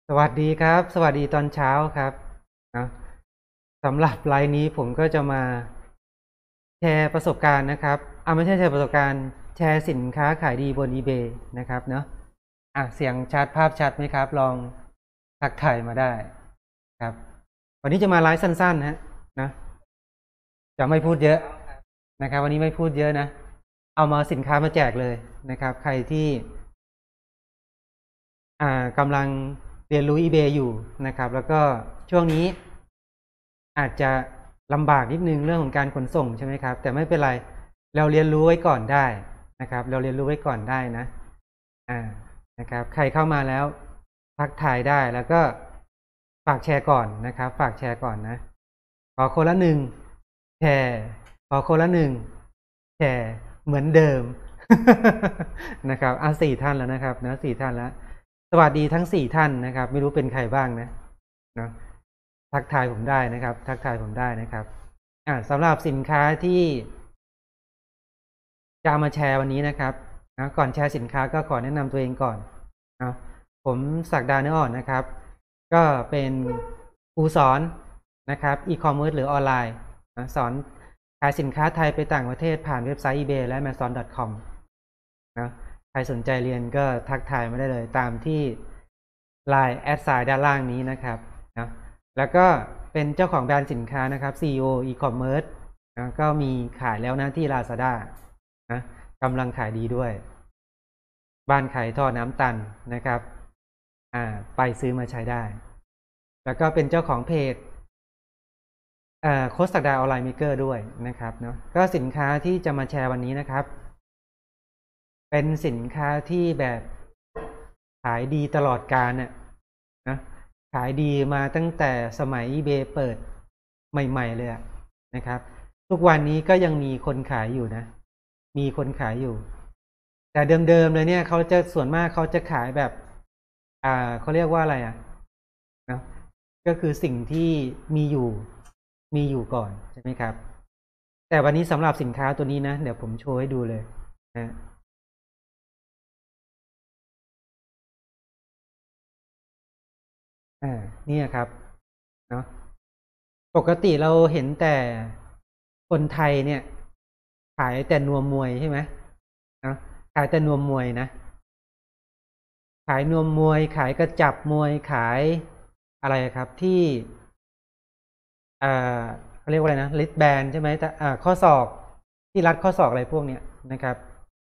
สวัสดีครับสวัสดีตอนเช้าครับนะสำหรับไลน์นี้ผมก็จะมาแชร์ประสบการณ์นะครับไม่ใช่แชร์ประสบการณ์แชร์สินค้าขายดีบน eBay นะครับเนาะเสียงชัดภาพชัดไหมครับลองทักทายมาได้ครับวันนี้จะมาไลฟ์สั้นๆนะจะไม่พูดเยอะนะครับวันนี้ไม่พูดเยอะนะเอามาสินค้ามาแจกเลยนะครับใครที่กำลังเรียนรู้ eBay อยู่นะครับแล้วก็ช่วงนี้อาจจะลำบากนิดนึงเรื่องของการขนส่งใช่ไหมครับแต่ไม่เป็นไรเราเรียนรู้ไว้ก่อนได้นะครับเราเรียนรู้ไว้ก่อนได้นะนะครับใครเข้ามาแล้วทักทายได้แล้วก็ฝากแชร์ก่อนนะครับฝากแชร์ก่อนนะขอคนละหนึ่งแชร์ขอคนละหนึ่งแชร์เหมือนเดิม นะครับ4 ท่านแล้วนะครับนะ4 ท่านแล้วสวัสดีทั้ง4 ท่านนะครับไม่รู้เป็นใครบ้างนะทักทายผมได้นะครับทักทายผมได้นะครับสำหรับสินค้าที่จะมาแชร์วันนี้นะครับก่อนแชร์สินค้าก็ขอแนะนำตัวเองก่อนนะผมศักดาเนื้ออ่อนนะครับก็เป็นครูสอนนะครับอีคอมเมิร์ซหรือออนไลน์สอนขายสินค้าไทยไปต่างประเทศผ่านเว็บไซต์ eBay และ Amazon.com นะใครสนใจเรียนก็ทักทายมาได้เลยตามที่ LINE แอดไซน์ด้านล่างนี้นะครับนะแล้วก็เป็นเจ้าของแบรนด์สินค้านะครับ CEO e-commerce นะก็มีขายแล้วนะที่ Lazada นะกำลังขายดีด้วยบ้านขายท่อน้ำตันนะครับไปซื้อมาใช้ได้แล้วก็เป็นเจ้าของเพจโค้ชศักดาออนไลน์เมเกอร์ด้วยนะครับเนาะก็สินค้าที่จะมาแชร์วันนี้นะครับเป็นสินค้าที่แบบขายดีตลอดกาลนะขายดีมาตั้งแต่สมัย eBay เปิดใหม่ๆเลยนะครับทุกวันนี้ก็ยังมีคนขายอยู่นะมีคนขายอยู่แต่เดิมๆเลยเนี่ยเขาจะส่วนมากเขาจะขายแบบเขาเรียกว่าอะไรนะก็คือสิ่งที่มีอยู่ก่อนใช่ไหมครับแต่วันนี้สำหรับสินค้าตัวนี้นะเดี๋ยวผมโชว์ให้ดูเลยนะนี่ครับเนาะปกติเราเห็นแต่คนไทยเนี่ยขายแต่นวมมวยใช่ไหมนะขายแต่นวมมวยนะขายนวมมวยขายกระจับมวยขายอะไรครับที่เขาเรียกว่าอะไรนะลิสแบนใช่ไหมแต่ข้อศอกที่รัดข้อศอกอะไรพวกเนี้ยนะครับ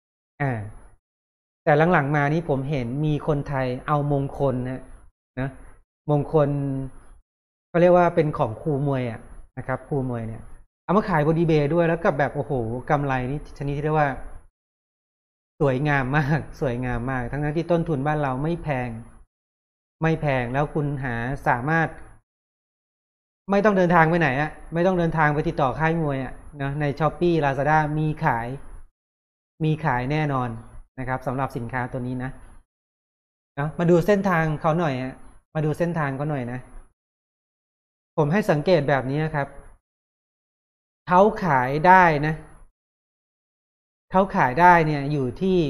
แต่หลังๆมานี้ผมเห็นมีคนไทยเอามงคลนะมงคลเขาเรียกว่าเป็นของครูมวยนะครับครูมวยเนี่ยเอามาขายบนeBayด้วยแล้วกับแบบโอ้โหกำไรนี่ชนิดที่เรียกว่าสวยงามมากสวยงามมากทั้งที่ต้นทุนบ้านเราไม่แพงแล้วคุณสามารถไม่ต้องเดินทางไปไหนไม่ต้องเดินทางไปติดต่อค่ายมวยนะใน Shopee Lazada มีขายแน่นอนนะครับสำหรับสินค้าตัวนี้นะมาดูเส้นทางเขาหน่อยมาดูเส้นทางเขาหน่อยนะผมให้สังเกตแบบนี้ครับเขาขายได้นะเขาขายได้เนี่ยอยู่ที่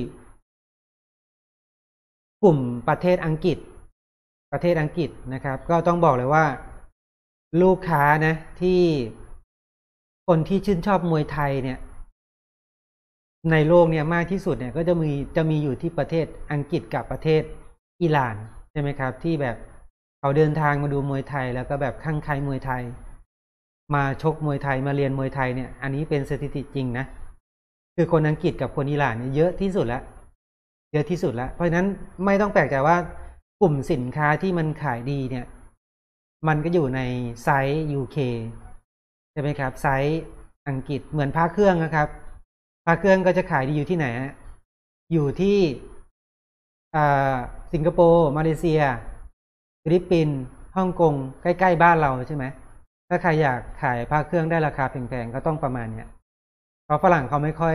กลุ่มประเทศอังกฤษนะครับก็ต้องบอกเลยว่าลูกค้านะที่คนที่ชื่นชอบมวยไทยเนี่ยในโลกเนี่ยมากที่สุดเนี่ยก็จะมีอยู่ที่ประเทศอังกฤษกับประเทศอิหร่านใช่ไหมครับที่แบบเขาเดินทางมาดูมวยไทยแล้วก็แบบคลั่งไคล้มวยไทยมาชกมวยไทยมาเรียนมวยไทยเนี่ยอันนี้เป็นสถิติจริงนะคือคนอังกฤษกับคนอิหร่านเนี่ยเยอะที่สุดแล้วเพราะฉะนั้นไม่ต้องแปลกใจว่ากลุ่มสินค้าที่มันขายดีเนี่ยมันก็อยู่ในไซส์ UK ใช่ไหมครับไซส์อังกฤษเหมือนพระเครื่องนะครับพระเครื่องก็จะขายดีอยู่ที่ไหนอยู่ที่สิงคโปร์มาเลเซียฟิลิปปินส์ฮ่องกงใกล้ๆบ้านเราใช่ไหมถ้าใครอยากขายพระเครื่องได้ราคาแพงๆก็ต้องประมาณเนี้ยเพราะฝรั่งเขาไม่ค่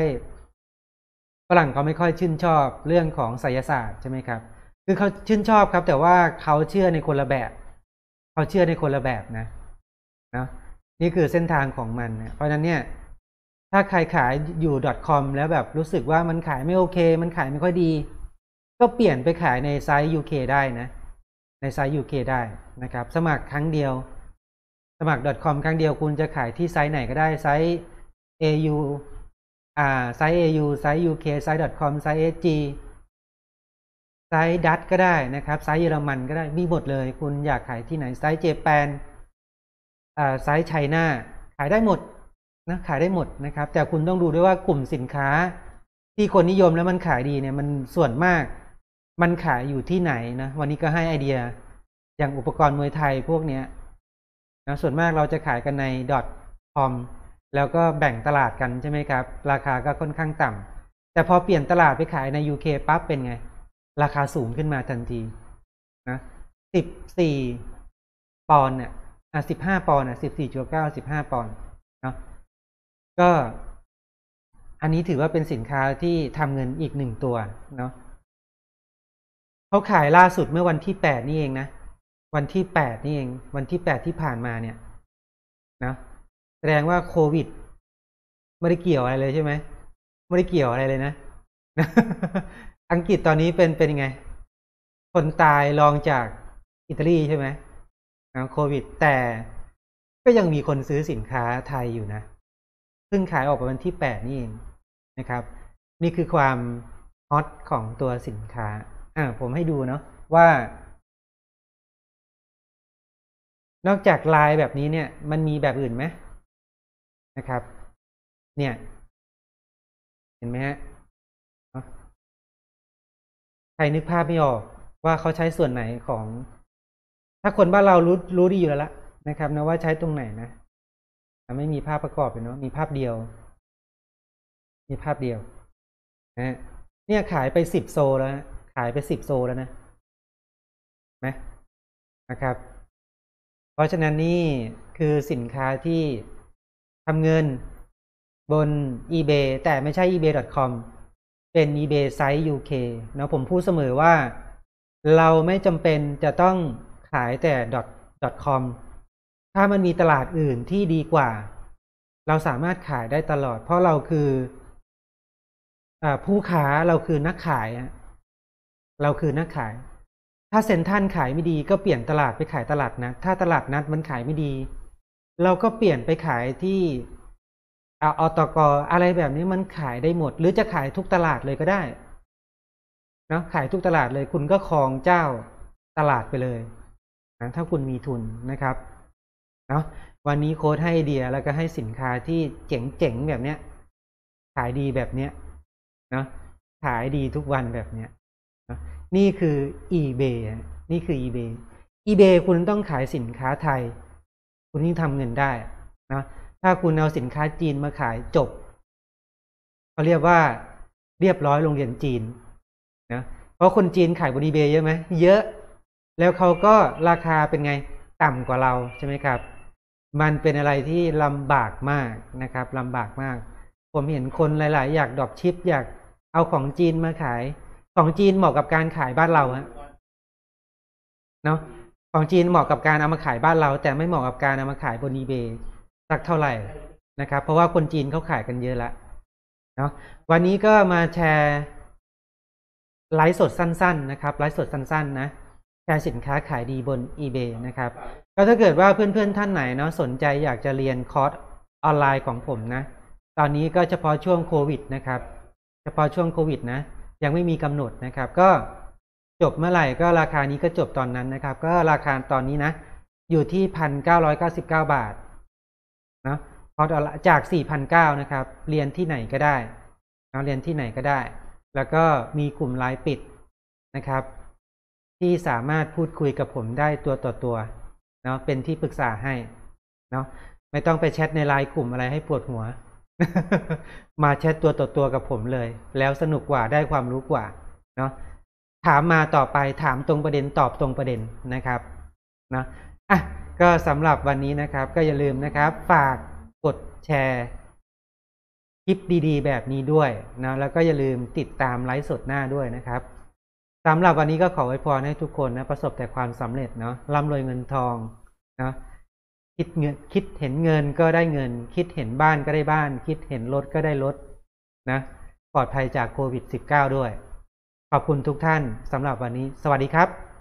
อยชื่นชอบเรื่องของไสยศาสตร์ใช่ไหมครับคือเขาชื่นชอบครับแต่ว่าเขาเชื่อในคนละแบบนะนี่คือเส้นทางของมันเพราะฉะนั้นเนี่ยถ้าใครขายอยู่ .com แล้วแบบรู้สึกว่ามันขายไม่โอเคมันขายไม่ค่อยดีก็เปลี่ยนไปขายในไซต์ UK ได้นะในไซต์ UK ได้นะครับสมัครครั้งเดียวสมัคร .com ครั้งเดียวคุณจะขายที่ไซต์ไหนก็ได้ไซต์ AU ไซต์ AU ไซต์ UK ไซต์ .com ไซต์ SG ไซต์ดัตก็ได้นะครับไซต์เยอรมันก็ได้มีหมดเลยคุณอยากขายที่ไหนไซต์เจแปนไซต์ไชน่าขายได้หมดนะขายได้หมดนะครับแต่คุณต้องดูด้วยว่ากลุ่มสินค้าที่คนนิยมแล้วมันขายดีเนี่ยมันส่วนมากมันขายอยู่ที่ไหนนะวันนี้ก็ให้ไอเดียอย่างอุปกรณ์มวยไทยพวกเนี้ยนะส่วนมากเราจะขายกันใน .com แล้วก็แบ่งตลาดกันใช่ไหมครับราคาก็ค่อนข้างต่ำแต่พอเปลี่ยนตลาดไปขายใน UK ปั๊บเป็นไงราคาสูงขึ้นมาทันทีนะ14 ปอนด์เนี่ย15 ปอนด์14.9 15 ปอนด์เนาะก็อันนี้ถือว่าเป็นสินค้าที่ทำเงินอีก1 ตัวเนาะเขาขายล่าสุดเมื่อวันที่8นี่เองนะวันที่8นี่เองวันที่8ที่ผ่านมาเนี่ยนะแสดงว่าโควิดไม่ได้เกี่ยวอะไรเลยใช่ไหมไม่ได้เกี่ยวอะไรเลยนะ อังกฤษตอนนี้เป็นยังไงคนตายรองจากอิตาลีใช่ไหมโควิดแต่ก็ยังมีคนซื้อสินค้าไทยอยู่นะซึ่งขายออกไปวันที่8นี่เองนะครับนี่คือความฮอตของตัวสินค้าผมให้ดูเนาะว่านอกจากลายแบบนี้เนี่ยมันมีแบบอื่นไหมนะครับเนี่ยเห็นไหมฮะใครนึกภาพไม่ออกว่าเขาใช้ส่วนไหนของถ้าคนบ้านเรารู้ดีอยู่แล้วละนะครับนะว่าใช้ตรงไหนนะไม่มีภาพประกอบเลยเนาะมีภาพเดียวนะเนี่ยขายไป10 โซแล้วขายไป10 โซแล้วนะไหมนะครับเพราะฉะนั้นนี่คือสินค้าที่ทำเงินบน eBay แต่ไม่ใช่ ebay.com เป็น eBay ไซต์ UK นะผมพูดเสมอว่าเราไม่จำเป็นจะต้องขายแต่ .com ถ้ามันมีตลาดอื่นที่ดีกว่าเราสามารถขายได้ตลอดเพราะเราคือผู้ค้าเราคือนักขายเราคือนักขายถ้าเซ็นทรัลขายไม่ดีก็เปลี่ยนตลาดไปขายตลาดนัดถ้าตลาดนัดมันขายไม่ดีเราก็เปลี่ยนไปขายที่อตก.อะไรแบบนี้มันขายได้หมดหรือจะขายทุกตลาดเลยก็ได้เนาะขายทุกตลาดเลยคุณก็ครองเจ้าตลาดไปเลยนะถ้าคุณมีทุนนะครับเนาะวันนี้โค้ดให้ไอเดียแล้วก็ให้สินค้าที่เจ๋งๆแบบเนี้ยขายดีแบบเนี้ยเนาะขายดีทุกวันแบบเนี้ยนี่คือ eBay นี่คือ eBay คุณต้องขายสินค้าไทยคุณยิ่งทำเงินได้นะถ้าคุณเอาสินค้าจีนมาขายจบเขาเรียกว่าเรียบร้อยโรงเรียนจีนนะเพราะคนจีนขายบน eBay เยอะไหมเยอะแล้วเขาก็ราคาเป็นไงต่ำกว่าเราใช่ไหมครับมันเป็นอะไรที่ลำบากมากนะครับลำบากมากผมเห็นคนหลายๆอยากดรอปชิปอยากเอาของจีนมาขายของจีนเหมาะกับการขายบ้านเราเนาะของจีนเหมาะกับการเอามาขายบ้านเราแต่ไม่เหมาะกับการเอามาขายบน eBay สักเท่าไหร่นะครับเพราะว่าคนจีนเขาขายกันเยอะละเนาะวันนี้ก็มาแชร์ไลฟ์สดสั้นๆนะครับไลฟ์สดสั้นๆนะแชร์สินค้าขายดีบน eBay นะครับก็ถ้าเกิดว่าเพื่อนๆท่านไหนเนาะสนใจอยากจะเรียนคอร์สออนไลน์ของผมนะตอนนี้ก็เฉพาะช่วงโควิดนะครับเฉพาะช่วงโควิดนะยังไม่มีกำหนดนะครับก็จบเมื่อไหร่ก็ราคานี้ก็จบตอนนั้นนะครับก็ราคาตอนนี้นะอยู่ที่ 1,999 บาทนะคอร์สจาก 4,900 นะครับเรียนที่ไหนก็ได้นะเรียนที่ไหนก็ได้แล้วก็มีกลุ่มไลน์ปิดนะครับที่สามารถพูดคุยกับผมได้ตัวต่อตัวเนาะเป็นที่ปรึกษาให้เนาะไม่ต้องไปแชทในไลน์กลุ่มอะไรให้ปวดหัว มาแชทตัวต่อตัวกับผมเลยแล้วสนุกกว่าได้ความรู้กว่าเนาะถามมาต่อไปถามตรงประเด็นตอบตรงประเด็นนะครับนะก็สำหรับวันนี้นะครับก็อย่าลืมนะครับฝากกดแชร์คลิปดีๆแบบนี้ด้วยนะแล้วก็อย่าลืมติดตามไลฟ์สดหน้าด้วยนะครับสำหรับวันนี้ก็ขออวยพรให้ทุกคนนะประสบแต่ความสำเร็จเนาะร่ำรวยเงินทองนะคิดเห็นเงินก็ได้เงินคิดเห็นบ้านก็ได้บ้านคิดเห็นรถก็ได้รถนะปลอดภัยจากโควิด -19 ด้วยขอบคุณทุกท่านสำหรับวันนี้สวัสดีครับ